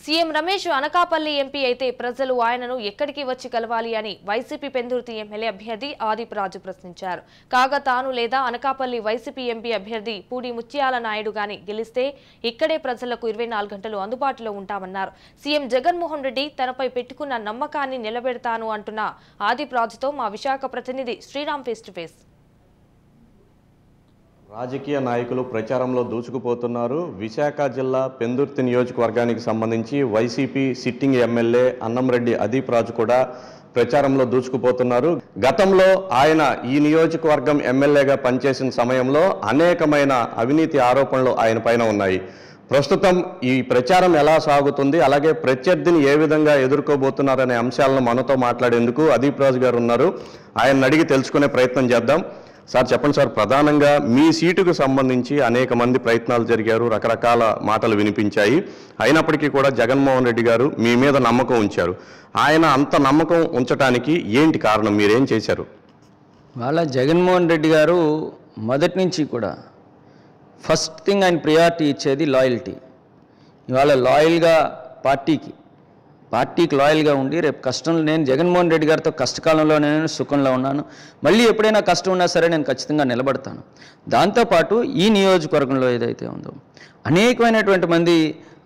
CM Ramesh Anakapalli MP అయితే ప్రజలు ఆయనను ఎక్కడికి వచ్చి కలవాలి అని వైసీపీ పెందుర్తి ఎమ్మెల్యే అభ్యర్థి ఆదిపురాజు ప్రశ్నించారు. కాగా తాను లేదా అనకాపల్లి వైసీపీ ఎంపీ అభ్యర్థి పూడి ముత్యాల నాయుడు గాని గెలిస్తే ఇక్కడే ప్రజలకు 24 గంటలు అందుబాటులో ఉంటామన్నారు. సీఎం జగన్మోహన్ రెడ్డి తనపై పెట్టుకున్న నమ్మకాన్ని నిలబెడతాను అంటున్న ఆదిపురాజుతో మా విశాఖ ప్రతినిధి శ్రీరామ్ ఫేస్ టు ఫేస్. రాజకీయ నాయకులు ప్రచారంలో దూసుకుపోతున్నారు. విశాఖ జిల్లా పెందుర్తి నియోజకవర్గానికి సంబంధించి YCP sitting MLA Annamreddy Adipuraju కూడా ప్రచారంలో దూసుకుపోతున్నారు. గతంలో ఆయన ఈ నియోజకవర్గం ఎమ్మెల్యేగా పనిచేసిన సమయంలో అనేకమైన అవినీతి ఆరోపణలు ఆయన పైన ఉన్నాయి. ప్రస్తుతం ఈ ప్రచారం ఎలా సాగుతుంది, అలాగే ప్రత్యర్థిని ఏ విధంగా ఎదుర్కోబోతున్నారనే అంశాలను మనతో మాట్లాడేందుకు ఆదిపురాజు గారు ఉన్నారు. ఆయన అడిగి తెలుసుకునే ప్రయత్నం చేద్దాం. సార్ చెప్పండి సార్, ప్రధానంగా మీ సీటుకు సంబంధించి అనేక మంది ప్రయత్నాలు జరిగారు, రకరకాల మాటలు వినిపించాయి. అయినప్పటికీ కూడా జగన్మోహన్ రెడ్డి గారు మీ మీద నమ్మకం ఉంచారు. ఆయన అంత నమ్మకం ఉంచడానికి ఏంటి కారణం, మీరేం చేశారు? వాళ్ళ జగన్మోహన్ రెడ్డి గారు మొదటి నుంచి కూడా ఫస్ట్ థింగ్ ఆయన ప్రియారిటీ ఇచ్చేది లాయల్టీ. ఇవాళ లాయల్గా పార్టీకి లాయల్గా ఉండి రేపు కష్టంలో నేను జగన్మోహన్ రెడ్డి గారితో కష్టకాలంలో నేను సుఖంలో ఉన్నాను, మళ్ళీ ఎప్పుడైనా కష్టం ఉన్నా సరే నేను ఖచ్చితంగా నిలబడతాను. దాంతోపాటు ఈ నియోజకవర్గంలో ఏదైతే ఉందో అనేకమైనటువంటి మంది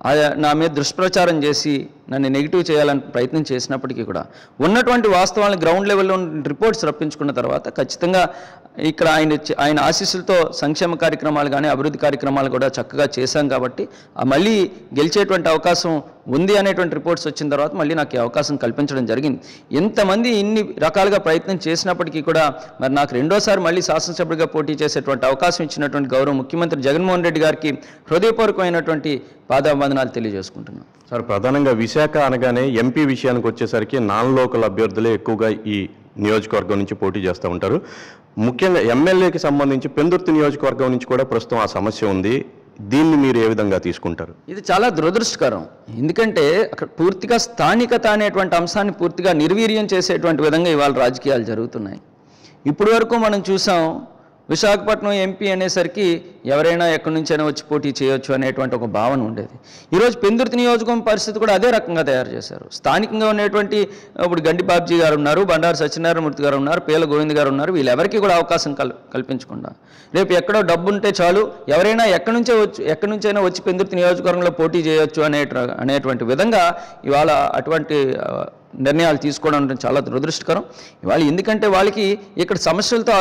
నా మీద దుష్ప్రచారం చేసి నన్ను నెగిటివ్ చేయాలని ప్రయత్నం చేసినప్పటికీ కూడా ఉన్నటువంటి వాస్తవాలను గ్రౌండ్ లెవెల్లో రిపోర్ట్స్ రప్పించుకున్న తర్వాత ఖచ్చితంగా ఇక్కడ ఆయన ఆశీస్సులతో సంక్షేమ కార్యక్రమాలు కానీ అభివృద్ధి కార్యక్రమాలు కూడా చక్కగా చేశాం కాబట్టి మళ్ళీ గెలిచేటువంటి అవకాశం ఉంది అనేటువంటి రిపోర్ట్స్ వచ్చిన తర్వాత మళ్ళీ నాకు ఈ అవకాశం కల్పించడం జరిగింది. ఎంతమంది ఇన్ని రకాలుగా ప్రయత్నం చేసినప్పటికీ కూడా మరి నాకు రెండోసారి మళ్ళీ శాసనసభ్యుడిగా పోటీ చేసేటువంటి అవకాశం ఇచ్చినటువంటి గౌరవ ముఖ్యమంత్రి జగన్మోహన్ రెడ్డి గారికి హృదయపూర్వకమైనటువంటి పాదాభివందనాలు తెలియజేసుకుంటున్నాను. సార్, ప్రధానంగా విశాఖ అనగానే ఎంపీ విషయానికి వచ్చేసరికి నాన్ లోకల్ అభ్యర్థులే ఎక్కువగా ఈ నియోజకవర్గం నుంచి పోటీ చేస్తూ ఉంటారు. ముఖ్యంగా ఎమ్మెల్యేకి సంబంధించి పెందుర్తి నియోజకవర్గం నుంచి కూడా ప్రస్తుతం ఆ సమస్య ఉంది. దీన్ని మీరు ఏ విధంగా తీసుకుంటారు? ఇది చాలా దురదృష్టకరం. ఎందుకంటే అక్కడ పూర్తిగా స్థానికత అనేటువంటి అంశాన్ని పూర్తిగా నిర్వీర్యం చేసేటువంటి విధంగా ఇవాళ రాజకీయాలు జరుగుతున్నాయి. ఇప్పటి వరకు మనం చూసాం, విశాఖపట్నం ఎంపీ అనేసరికి ఎవరైనా ఎక్కడి నుంచైనా వచ్చి పోటీ చేయొచ్చు అనేటువంటి ఒక భావన ఉండేది. ఈరోజు పెందుర్తి నియోజకవర్గం పరిస్థితి కూడా అదే రకంగా తయారు చేశారు. స్థానికంగా ఉన్నటువంటి ఇప్పుడు గండి బాబ్జీ గారు ఉన్నారు, బండారు సత్యనారాయణమూర్తి గారు ఉన్నారు, పేల గోవింద్ గారు ఉన్నారు. వీళ్ళెవరికి కూడా అవకాశం కల్పించకుండా రేపు ఎక్కడో డబ్బు ఉంటే చాలు ఎవరైనా ఎక్కడి నుంచైనా వచ్చి పెందుర్తి నియోజకవర్గంలో పోటీ చేయొచ్చు అనేటువంటి విధంగా ఇవాళ అటువంటి నిర్ణయాలు తీసుకోవడం చాలా దురదృష్టకరం. ఇవాళ ఎందుకంటే వాళ్ళకి ఇక్కడ సమస్యలతో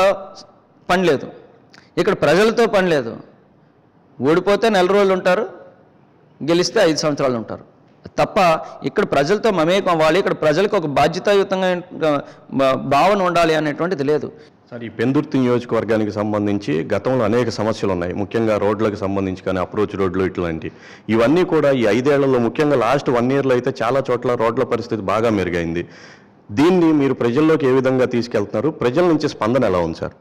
పని లేదు, ఇక్కడ ప్రజలతో పని లేదు. ఓడిపోతే 4 రోజులు ఉంటారు, గెలిస్తే 5 సంవత్సరాలు ఉంటారు తప్ప ఇక్కడ ప్రజలతో మమేకం అవ్వాలి, ఇక్కడ ప్రజలకు ఒక బాధ్యతాయుతంగా భావన ఉండాలి అనేటువంటిది లేదు. సార్, ఈ పెందుర్తి నియోజకవర్గానికి సంబంధించి గతంలో అనేక సమస్యలు ఉన్నాయి. ముఖ్యంగా రోడ్లకు సంబంధించి కానీ అప్రోచ్ రోడ్లు ఇట్లాంటివి ఇవన్నీ కూడా ఈ 5 ఏళ్లలో ముఖ్యంగా లాస్ట్ 1 ఇయర్లో అయితే చాలా చోట్ల రోడ్ల పరిస్థితి బాగా మెరుగైంది. దీన్ని మీరు ప్రజల్లోకి ఏ విధంగా తీసుకెళ్తున్నారు? ప్రజల నుంచి స్పందన ఎలా ఉంది సార్?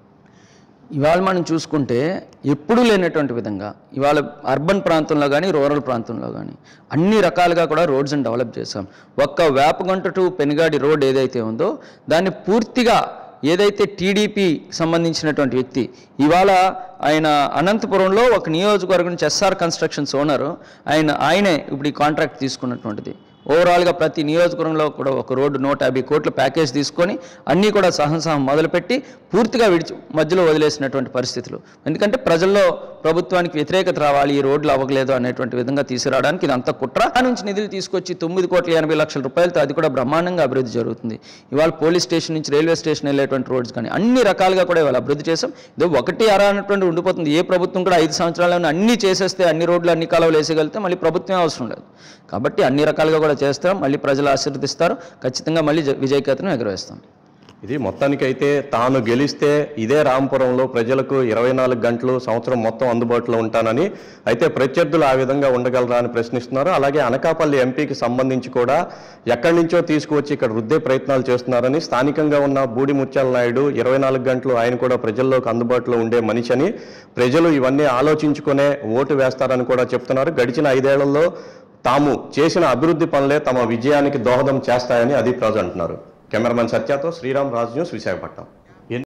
ఇవాళ మనం చూసుకుంటే ఎప్పుడూ లేనటువంటి విధంగా ఇవాళ అర్బన్ ప్రాంతంలో కానీ రూరల్ ప్రాంతంలో కానీ అన్ని రకాలుగా కూడా రోడ్స్ని డెవలప్ చేశాం. ఒక్క వేపగంట టు పెనుగాడి రోడ్ ఏదైతే ఉందో దాన్ని పూర్తిగా ఏదైతే టీడీపీ సంబంధించినటువంటి వ్యక్తి ఇవాళ ఆయన అనంతపురంలో ఒక నియోజకవర్గం నుంచి ఎస్ఆర్ కన్స్ట్రక్షన్స్ ఓనరు ఆయనే ఇప్పుడు ఈ కాంట్రాక్ట్ తీసుకున్నటువంటిది. ఓవరాల్గా ప్రతి నియోజకవర్గంలో కూడా ఒక రోడ్డు 150 కోట్ల ప్యాకేజ్ తీసుకొని అన్నీ కూడా సహనం మొదలుపెట్టి పూర్తిగా మధ్యలో వదిలేసినటువంటి పరిస్థితులు. ఎందుకంటే ప్రజల్లో ప్రభుత్వానికి వ్యతిరేకత రావాలి, ఈ రోడ్లు అవ్వలేదు అనేటువంటి విధంగా తీసుకురావడానికి ఇదంతా కుట్ర. ఆ నుంచి నిధులు తీసుకొచ్చి 9,80,00,000 రూపాయలతో అది కూడా బ్రహ్మాండంగా అభివృద్ధి జరుగుతుంది. ఇవాళ పోలీస్ స్టేషన్ నుంచి రైల్వే స్టేషన్ వెళ్ళేటువంటి రోడ్స్ కానీ అన్ని రకాలుగా కూడా ఇవాళ అభివృద్ధి చేసాం. ఇదో 1 అన్నటువంటి ఉండిపోతుంది. ఏ ప్రభుత్వం కూడా 5 సంవత్సరాలను అన్నీ చేసేస్తే అన్ని రోడ్లు అన్ని కాలువలు వేసేయగలిగితే మళ్ళీ ప్రభుత్వమే అవసరం లేదు. కాబట్టి అన్ని రకాలుగా కూడా చేస్తాం. మళ్ళీ ప్రజలు ఆశీర్వదిస్తారు. ఖచ్చితంగా మళ్ళీ విజయకేతనం ఎగురవేస్తాం. ఇది మొత్తానికైతే తాను గెలిస్తే ఇదే రాంపురంలో ప్రజలకు 24 గంటలు సంవత్సరం మొత్తం అందుబాటులో ఉంటానని, అయితే ప్రత్యర్థులు ఆ విధంగా ఉండగలరా అని ప్రశ్నిస్తున్నారు. అలాగే అనకాపల్లి ఎంపీకి సంబంధించి కూడా ఎక్కడి నుంచో తీసుకువచ్చి ఇక్కడ రుద్దే ప్రయత్నాలు చేస్తున్నారని, స్థానికంగా ఉన్న బూడి ముత్యాల నాయుడు 24 గంటలు ఆయన కూడా ప్రజల్లోకి అందుబాటులో ఉండే మనిషి అని, ప్రజలు ఇవన్నీ ఆలోచించుకునే ఓటు వేస్తారని కూడా చెప్తున్నారు. గడిచిన 5 ఏళ్లలో తాము చేసిన అభివృద్ధి పనులే తమ విజయానికి దోహదం చేస్తాయని ఆదిపురాజు అంటున్నారు. కెమెరామెన్ సత్యతో శ్రీరామ్, రాజ్ న్యూస్, విశాఖపట్నం.